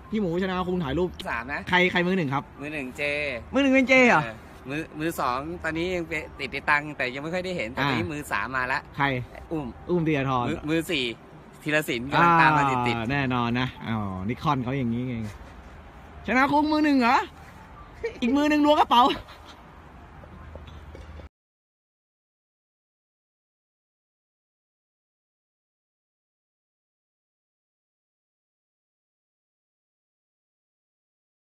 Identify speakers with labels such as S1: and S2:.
S1: พี่หมูชนะคุงถ่ายรูป
S2: 3 นะ
S1: ใครมือหนึ่งครับ
S2: มือ 1 เจ
S1: มือหนึ่งเป็นเจเหรอ
S2: มือ 2 ตอนนี้ยังติดตังแต่ยังไม่ค่อยได้เห็นแต่ตอนนี้มือ 3 มาแล้ว
S1: ใคร อุ้มธีรทร
S2: มือ 4 ธีรศิลป์กำลังตามมาติด
S1: แน่นอนนะนิคอนเขาอย่างนี้เองชนะคุงมือหนึ่งเหรอ อีกมือหนึ่งล้วงกระเป๋า